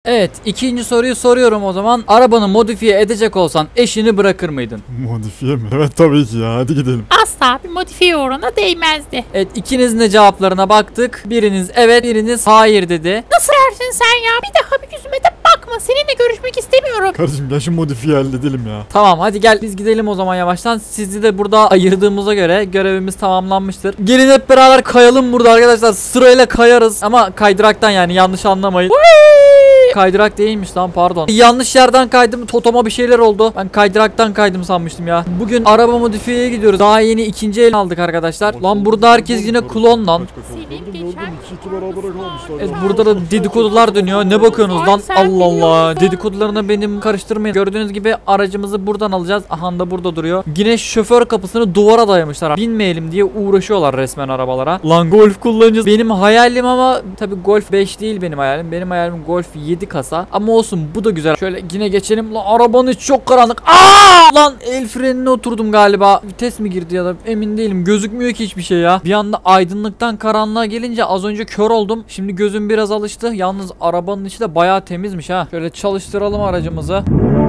Evet, ikinci soruyu soruyorum o zaman. Arabanı modifiye edecek olsan eşini bırakır mıydın? Modifiye mi? Evet tabii ki ya. Hadi gidelim. Asla bir modifiye uğruna değmezdi. Evet, ikinizin de cevaplarına baktık. Biriniz evet, biriniz hayır dedi. Nasıl dersin sen ya? Bir daha bir yüzüme de bakma. Seninle görüşmek istemiyorum. Kardeşim gel şu modifiye halledelim ya. Tamam, hadi gel biz gidelim o zaman yavaştan. Sizi de burada ayırdığımıza göre görevimiz tamamlanmıştır. Gelin hep beraber kayalım burada arkadaşlar. Sırayla kayarız. Ama kaydıraktan, yani yanlış anlamayın. Kaydırak değilmiş lan, pardon. Yanlış yerden kaydım. Totoma bir şeyler oldu. Ben kaydıraktan kaydım sanmıştım ya. Bugün araba modifiyeye gidiyoruz. Daha yeni ikinci el aldık arkadaşlar. Lan burada herkes yine klon lan. Evet, burada da dedikodular dönüyor. Ne bakıyorsunuz lan? Allah Allah. Dedikodularına benim karıştırmayın. Gördüğünüz gibi aracımızı buradan alacağız. Aha da burada duruyor. Yine şoför kapısını duvara dayamışlar. Binmeyelim diye uğraşıyorlar resmen arabalara. Lan Golf kullanacağız. Benim hayalim ama tabii Golf 5 değil benim hayalim. Benim hayalim Golf 7 kasa. Ama olsun, bu da güzel. Şöyle yine geçelim. Lan arabanın içi çok karanlık. Aa! Lan el frenine oturdum galiba. Vites mi girdi ya da emin değilim. Gözükmüyor ki hiçbir şey ya. Bir anda aydınlıktan karanlığa gelince az önce kör oldum. Şimdi gözüm biraz alıştı. Yalnız arabanın içi de bayağı temizmiş ha. Şöyle çalıştıralım aracımızı.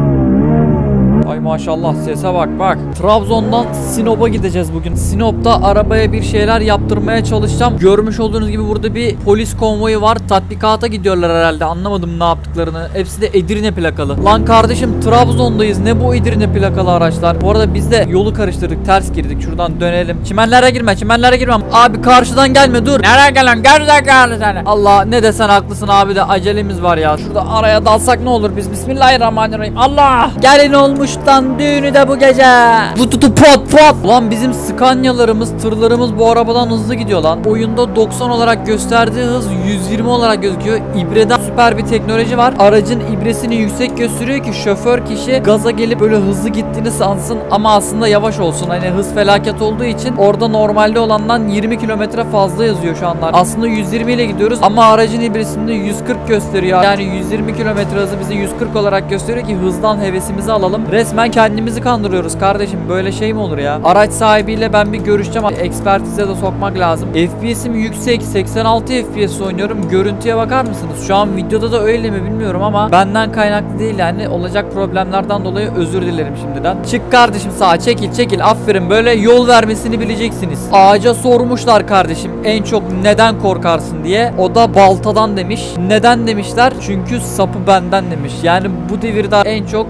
Ay maşallah, sese bak bak. Trabzon'dan Sinop'a gideceğiz bugün. Sinop'ta arabaya bir şeyler yaptırmaya çalışacağım. Görmüş olduğunuz gibi burada bir polis konvoyu var. Tatbikata gidiyorlar herhalde. Anlamadım ne yaptıklarını. Hepsi de Edirne plakalı. Lan kardeşim, Trabzon'dayız. Ne bu Edirne plakalı araçlar? Bu arada biz de yolu karıştırdık. Ters girdik. Şuradan dönelim. Çimenlere girme. Çimenlere girmem. Abi karşıdan gelme, dur. Nereye gelen? Gerizekalı seni. Allah, ne desen haklısın abi, de acelemiz var ya. Şurada araya dalsak ne olur biz? Bismillahirrahmanirrahim. Allah. Gelin olmuş lan düğünü de bu gece. Vututu pot pot. Ulan bizim Scania'larımız, tırlarımız bu arabadan hızlı gidiyor lan. Oyunda 90 olarak gösterdiği hız 120 olarak gözüküyor. İbreden süper bir teknoloji var. Aracın ibresini yüksek gösteriyor ki şoför kişi gaza gelip böyle hızlı gittiğini sansın ama aslında yavaş olsun. Hani hız felaket olduğu için orada normalde olandan 20 kilometre fazla yazıyor şu anlar. Aslında 120 ile gidiyoruz ama aracın ibresinde 140 gösteriyor. Yani 120 kilometre hızı bize 140 olarak gösteriyor ki hızdan hevesimizi alalım. Resmen kendimizi kandırıyoruz kardeşim. Böyle şey mi olur ya? Araç sahibiyle ben bir görüşeceğim. Ekspertize de sokmak lazım. FPS'im yüksek. 86 FPS oynuyorum. Görüntüye bakar mısınız? Şu an videoda da öyle mi bilmiyorum ama benden kaynaklı değil yani. Olacak problemlerden dolayı özür dilerim şimdiden. Çık kardeşim sağa, çekil çekil. Aferin, böyle yol vermesini bileceksiniz. Ağaca sormuşlar kardeşim en çok neden korkarsın diye. O da baltadan demiş. Neden demişler? Çünkü sapı benden demiş. Yani bu devirde en çok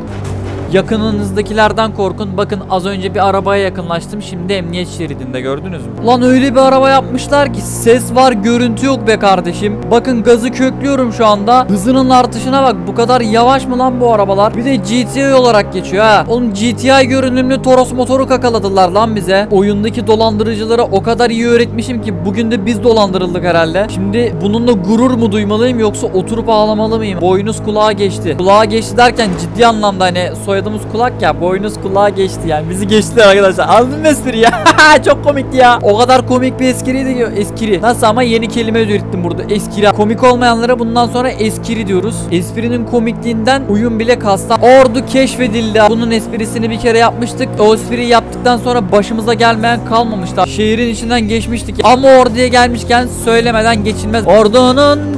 yakınınızdakilerden korkun. Bakın az önce bir arabaya yakınlaştım. Şimdi emniyet şeridinde, gördünüz mü? Lan öyle bir araba yapmışlar ki ses var görüntü yok be kardeşim. Bakın gazı köklüyorum şu anda. Hızının artışına bak. Bu kadar yavaş mı lan bu arabalar? Bir de GTI olarak geçiyor ha. Oğlum GTI görünümlü Toros motoru kakaladılar lan bize. Oyundaki dolandırıcılara o kadar iyi öğretmişim ki bugün de biz dolandırıldık herhalde. Şimdi bununla gurur mu duymalıyım yoksa oturup ağlamalı mıyım? Boynuz kulağa geçti. Kulağa geçti derken ciddi anlamda hani soyadımız kulak ya, boynuz kulağa geçti yani. Bizi geçtiler arkadaşlar. Anladın mı espri ya? Çok komikti ya. O kadar komik bir espriydi ki. Eskiri. Nasıl ama yeni kelime ürettim burada. Eskiri. Komik olmayanlara bundan sonra eskiri diyoruz. Esprinin komikliğinden uyum bile kasta. Ordu keşfedildi. Bunun esprisini bir kere yapmıştık. O espriyi yaptıktan sonra başımıza gelmeyen kalmamıştı. Şehrin içinden geçmiştik. Ama orduya gelmişken söylemeden geçilmez. Ordunun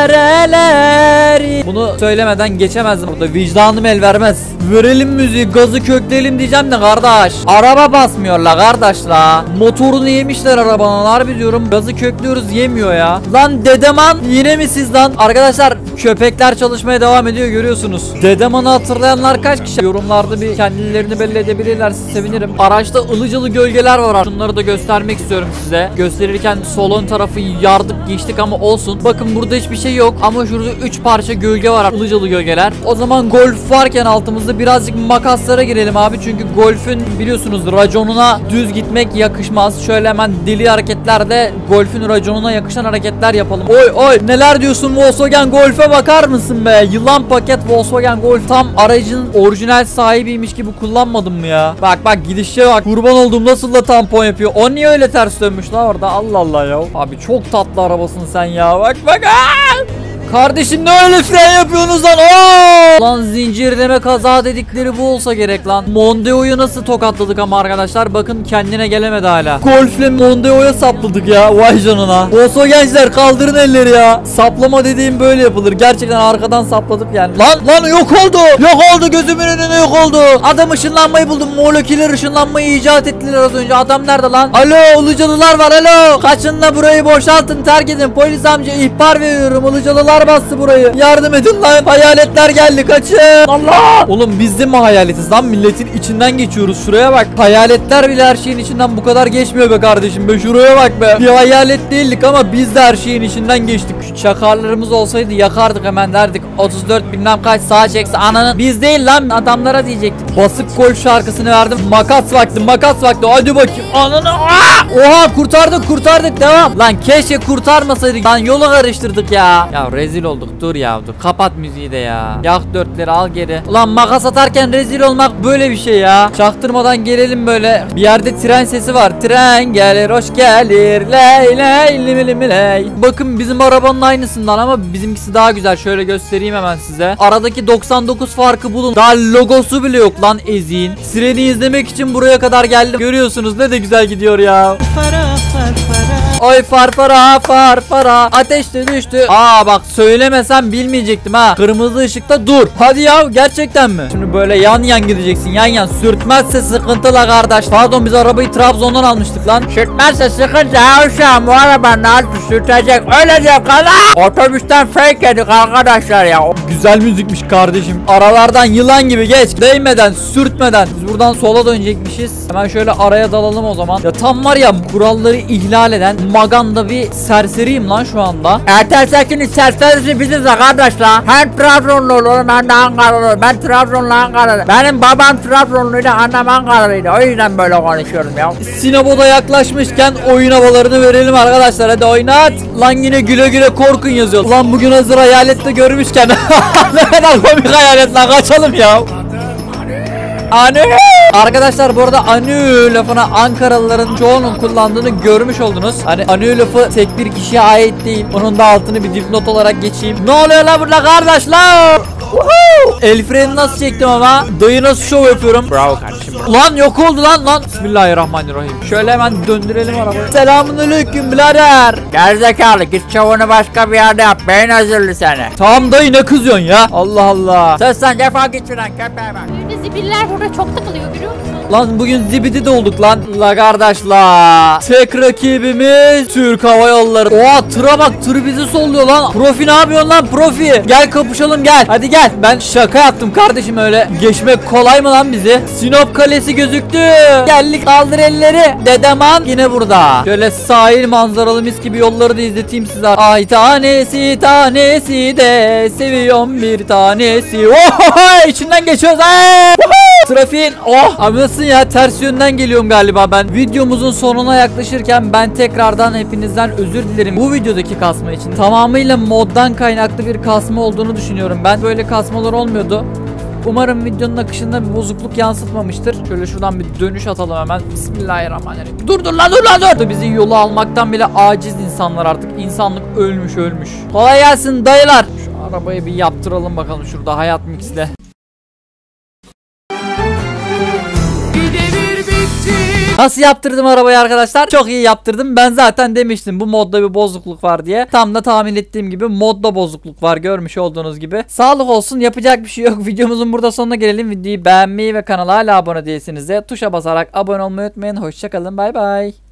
dereleri. Bunu söylemeden geçemezdim burada. Vicdanım el vermez. Verelim müziği, gazı kökleyelim diyeceğim de kardeş. Araba basmıyor la kardeş la. Motorunu yemişler arabanın, harbi diyorum. Gazı köklüyoruz, yemiyor ya. Lan Dedeman yine mi siz lan? Arkadaşlar köpekler çalışmaya devam ediyor, görüyorsunuz. Dedeman'ı hatırlayanlar kaç kişi? Yorumlarda bir kendilerini belli edebilirlerse sevinirim. Araçta ılıcalı gölgeler var. Şunları da göstermek istiyorum size. Gösterirken solun tarafı yardık geçtik ama olsun. Bakın burada hiçbir şey yok ama şurada 3 parça gölge var, ılıcalı gölgeler. O zaman Golf varken altımızda birazcık makaslara girelim abi. Çünkü Golf'ün biliyorsunuz raconuna düz gitmek yakışmaz. Şöyle hemen deli hareketlerle Golf'ün raconuna yakışan hareketler yapalım. Oy oy, neler diyorsun Volkswagen Golf'e bakar mısın be? Yılan paket Volkswagen Golf. Tam aracın orijinal sahibiymiş gibi kullanmadım mı ya? Bak bak, gidişe bak. Kurban olduğum nasıl da tampon yapıyor. O niye öyle ters dönmüş lan orada? Allah Allah ya. Abi çok tatlı arabasın sen ya. Bak bak. Aa! Kardeşim ne öyle fren yapıyorsunuz lan? Oo! Lan zincirleme kaza dedikleri bu olsa gerek lan. Mondeo'yu nasıl tokatladık ama arkadaşlar. Bakın kendine gelemedi hala. Golf'le Mondeo'ya sapladık ya. Vay canına. Boso gençler kaldırın elleri ya. Saplama dediğim böyle yapılır. Gerçekten arkadan sapladık yani. Lan yok oldu. Yok oldu, gözümün önünde yok oldu. Adam ışınlanmayı buldum. Moleküler ışınlanmayı icat ettiler az önce. Adam nerede lan? Alo, Ilıcalılar var, alo. Kaçın da burayı boşaltın, terk edin. Polis amca ihbar veriyorum. Ilıcalılar bastı burayı. Yardım edin lan. Hayaletler geldi, kaçın. Allah. Oğlum biz de mi hayaletiz lan? Milletin içinden geçiyoruz. Şuraya bak. Hayaletler bile her şeyin içinden bu kadar geçmiyor be kardeşim. Be şuraya bak be. Bir hayalet değildik ama biz de her şeyin içinden geçtik. Şu çakarlarımız olsaydı yakardık hemen, derdik 34 bilmem kaç sağa çekse ananın. Biz değil lan, adamlara diyecektik. Basık gol şarkısını verdim. Makas vakti, makas vakti. Hadi bakayım. Ananı. Oha, kurtardık devam. Lan keşke kurtarmasaydık. Lan yolu karıştırdık ya. Ya rezil olduk, dur ya dur. Kapat müziği de ya. Yak dörtleri, al geri. Ulan makas atarken rezil olmak böyle bir şey ya. Çaktırmadan gelelim böyle. Bir yerde tren sesi var. Tren gelir, hoş gelir. Ley ley limili ley. Bakın bizim arabanın aynısından ama bizimkisi daha güzel. Şöyle göstereyim hemen size. Aradaki 99 farkı bulun. Daha logosu bile yok lan ezin. Sireni izlemek için buraya kadar geldim. Görüyorsunuz ne de güzel gidiyor ya. Oy farfara ateşte düştü. Aa bak, söylemesem bilmeyecektim ha. Kırmızı ışıkta dur. Hadi ya, gerçekten mi? Şimdi böyle yan gideceksin, yan. Sürtmezse sıkıntı la kardeş. Pardon, biz arabayı Trabzon'dan almıştık lan. Sürtmezse sıkıntı uşağım, bu araba nasıl sürtecek, ölecek kala. Otobüsten fake yedik arkadaşlar ya. Güzel müzikmiş kardeşim. Aralardan yılan gibi geç. Değmeden, sürtmeden. Biz buradan sola dönecekmişiz. Hemen şöyle araya dalalım o zaman. Ya tam var ya, kuralları ihlal eden maganda bir serseriyim lan şu anda. Ertel Sekin'in serserisi biziz arkadaşlar. Hem Trabzonlu olurum hem de Ankaralı. Ben Trabzonlu, Ankaralı. Benim babam Trabzonluydu, annem Ankaralıydı. O yüzden böyle konuşuyorum ya. Sinebo'da yaklaşmışken oyun havalarını verelim arkadaşlar. Hadi oynat. Lan yine güle güle korkun yazıyor. Lan bugün hazır hayalette görmüşken. Ne kadar komik hayalet lan, kaçalım ya. Anü. Arkadaşlar bu arada anü lafına Ankaralıların çoğunun kullandığını görmüş oldunuz. Hani anü lafı tek bir kişiye ait değil. Onun da altını bir dipnot olarak geçeyim. Ne oluyor lan burada kardeşler? El freni nasıl çektim ama. Dayı nasıl şov yapıyorum. Bravo kardeşim. Lan yok oldu lan. Bismillahirrahmanirrahim. Şöyle hemen döndürelim arabayı. Selamünaleyküm birader. Gerizekalı, git şovunu başka bir yerde yap. Beyin hazırlı seni. Tamam dayı, ne kızıyorsun ya? Allah Allah. Sen defol git şuradan, köpeğe bak. Böyle zibiller burada çok takılıyor, biliyor musun? Lan bugün zibidi de olduk lan. La kardeşler. Tek rakibimiz Türk Hava Yolları. Oha, tıra bak, tır bizi solluyor lan. Profi ne yapıyorsun lan profi? Gel kapışalım gel. Hadi gel. Ben şaka yaptım kardeşim, öyle geçmek kolay mı lan bizi? Sinop Kalesi gözüktü. Geldik, kaldır elleri. Dedeman yine burada. Şöyle sahil manzaralı mis gibi yolları da izleteyim size. Ay tanesi de seviyorum bir tanesi. Oho, içinden geçiyoruz. Trafiğin abi nasılsın ya, ters yönden geliyorum galiba ben. Videomuzun sonuna yaklaşırken ben tekrardan hepinizden özür dilerim. Bu videodaki kasma için tamamıyla moddan kaynaklı bir kasma olduğunu düşünüyorum. Ben böyle kasmalar olmuyordu. Umarım videonun akışında bir bozukluk yansıtmamıştır. Şöyle şuradan bir dönüş atalım hemen. Bismillahirrahmanirrahim. Dur lan. Bizi yolu almaktan bile aciz insanlar artık. İnsanlık ölmüş. Kolay gelsin dayılar. Şu arabayı bir yaptıralım bakalım şurada Hayat Mix'le. Nasıl yaptırdım arabayı arkadaşlar? Çok iyi yaptırdım. Ben zaten demiştim bu modda bir bozukluk var diye. Tam da tahmin ettiğim gibi modda bozukluk var, görmüş olduğunuz gibi. Sağlık olsun, yapacak bir şey yok. Videomuzun burada sonuna gelelim. Videoyu beğenmeyi ve kanala hala abone değilseniz de tuşa basarak abone olmayı unutmayın. Hoşçakalın, bay bay.